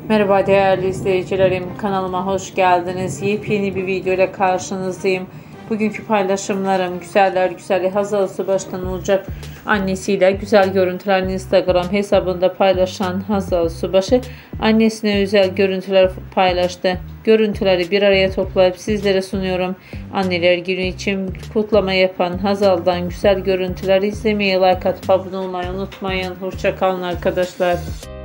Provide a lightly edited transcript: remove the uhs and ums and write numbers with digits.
Merhaba değerli izleyicilerim, kanalıma hoş geldiniz. Yepyeni bir video ile karşınızdayım. Bugünkü paylaşımlarım güzeller güzeli Hazal Subaş'tan olacak. Annesiyle güzel görüntülerini Instagram hesabında paylaşan Hazal Subaşı annesine özel görüntüler paylaştı. Görüntüleri bir araya toplayıp sizlere sunuyorum. Anneler Günü için kutlama yapan Hazal'dan güzel görüntüleri izlemeyi, like atıp abone olmayı unutmayın. Hoşça kalın arkadaşlar.